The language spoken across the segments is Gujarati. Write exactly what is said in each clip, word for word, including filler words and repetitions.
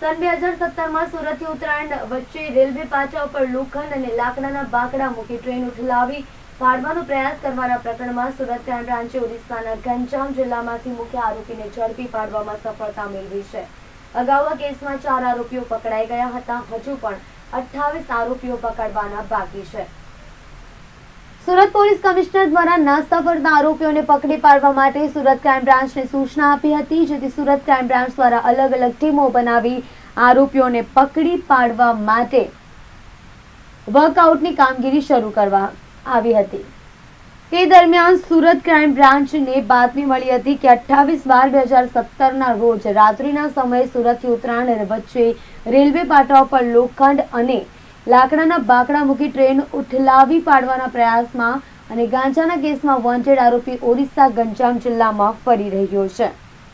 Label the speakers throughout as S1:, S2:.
S1: सन બે હજાર સત્તરમાં સુરતથી ઉત્તરાયણ વચ્ચે રેલવે પાટા ઉપર લોખંડ અને લાકડાના બાકડા મૂકી ટ્રેન ઉઠલાવી પાડવાનો પ્રયાસ કરવાના પ્રકરણમાં સુરત ક્રાઇમ બ્રાન્ચે ઓડિશાના ગંજામ જિલ્લામાંથી મુખ્ય આરોપીને ઝડપી પાડવામાં સફળતા મેળવી છે। અગાઉ આ કેસમાં ચાર આરોપીઓ પકડાઈ ગયા હતા। હજુ પણ અઠ્ઠાવીસ આરોપીઓ પકડવાના બાકી છે। સુરત પોલીસ કમિશનર દ્વારા નાસ્તા ફરતા આરોપીઓને પકડી પાડવા માટે સુરત ક્રાઇમ બ્રાન્ચને સૂચના આપી હતી, જેથી સુરત ક્રાઇમ બ્રાન્ચ દ્વારા અલગ અલગ ટીમો બનાવી આરોપીઓને પકડી પાડવા માટે વર્કઆઉટની કામગીરી શરૂ કરવા આવી હતી। તે દરમિયાન સુરત ક્રાઇમ બ્રાન્ચને બાતમી મળી હતી કે અઠ્ઠાવીસ બાર બે હજાર સત્તરના રોજ રાત્રિના સમયે સુરતથી ઉત્તરાયણ વચ્ચે રેલવે પાટા પર લોખંડ અને લાકડાના બાકડા મૂકી ટ્રેન ઉઠલાવી પાડવાના પ્રયાસમાં અને ગાંજાના કેસમાં વોન્ટેડ આરોપી ઓડિશા ગંજામ જિલ્લામાં ફરી રહ્યો છે।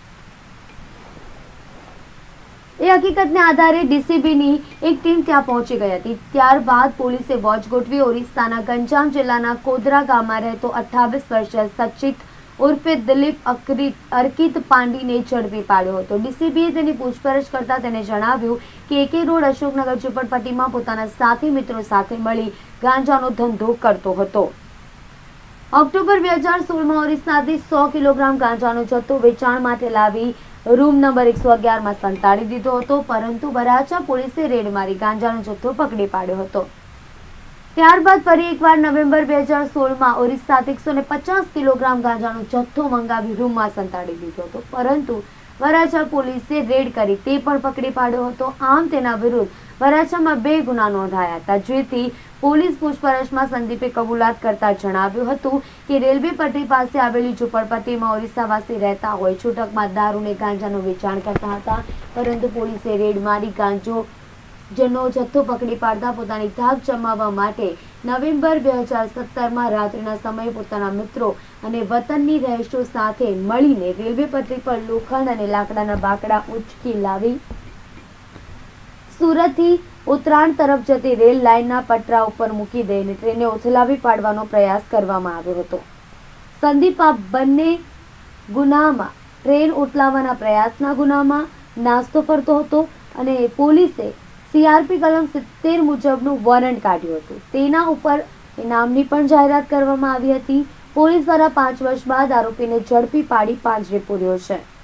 S1: એ હકીકતને આધારે ડીસીબીની એક ટીમ ત્યાં પહોંચી ગઈ હતી। ત્યારબાદ પોલીસે વોચ ગોઠવી ઓડિશાના ગંજામ જિલ્લાના કોદરા ગામમાં રહેતો અઠ્ઠાવીસ વર્ષીય સચિત ઉર્ફે દિલીપ અર્કિત પાંડીને ઝડપી પાડ્યો હતો। ડીસીબીએ તેની પૂછપરછ કરતા તેને જણાવ્યું કે એકે રોડ અશોકનગર ઝુંપડપટ્ટીમાં પોતાના સાથી મિત્રો સાથે મળી ગાંજાનો ધંધો કરતો હતો। ઓક્ટોબર બે હજાર સોળમાં ઓરિસ્સાથી સો કિલોગ્રામ ગાંજાનો જથ્થો વેચાણ માટે લાવી રૂમ નંબર એકસો અગિયારમાં સંતાડી દીધો હતો, પરંતુ વરાછા પોલીસે રેડ મારી ગાંજાનો જથ્થો પકડી પાડ્યો હતો। ત્યારબાદ ફરી એકવાર નવેમ્બર બે હજાર સોળમાં ઓરિસ્સાથી એકસો ને પચાસ કિલોગ્રામ ગાંજાનો જથ્થો મંગાવી રૂમમાં સંતાડી દીધો હતો, પરંતુ વરાછા પોલીસે રેડ કરી તે પણ પકડી પાડ્યો હતો। આમ તેના વિરુદ્ધ વરાછામાં બે ગુના નોંધાયા હતા, જેથી પોલીસ પૂછપરછમાં સંદીપે કબૂલાત કરતા જણાવ્યું હતું કે રેલવે પટરી પાસે આવેલી ઝુંપડપટ્ટીમાં ઓરિસ્સાવાસી રહેતા હોય છૂટકમાં દારૂને ગાંજાનું વેચાણ કરતા હતા, પરંતુ પોલીસે રેડ મારી ગાંજો જેનો જથ્થો પકડી પાડતા પોતાની ધાક જમાવવા માટે નવેમ્બર બે હજાર સત્તરમાં રાત્રિના સમયે પોતાના મિત્રો અને વતનની રહીશો સાથે મળીને રેલવે પટરી પર લોખંડ અને લાકડાના બાકડા ઉંચકી લાવી સુરતથી ઉત્તરાયણ તરફ જતી રેલ લાઇનના પટરા ઉપર મૂકી દઈને ટ્રેનને ઉથલાવી પાડવાનો પ્રયાસ કરવામાં આવ્યો હતો। સંદીપ આ બંને ગુનામાં ટ્રેન ઉથલાવવાના પ્રયાસના ગુનામાં નાસ્તો કરતો હતો અને પોલીસે સીઆરપી કલમ સિત્તેર મુજબનું વોરંટ કાઢ્યું હતું। તેના ઉપર ઇનામની પણ જાહેરાત કરવામાં આવી હતી। પોલીસ દ્વારા પાંચ વર્ષ બાદ આરોપીને ઝડપી પાડી પાંજરે પૂર્યો છે।